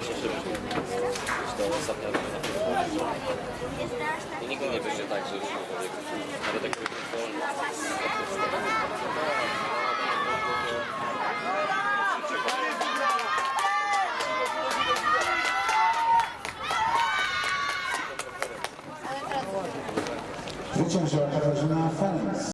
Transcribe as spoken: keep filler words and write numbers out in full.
leci szybko. To ostatnia runda. I nigdy nie będzie tak, że już nawet jak wolno. Zwyciężyła Katarzyna Ferenc.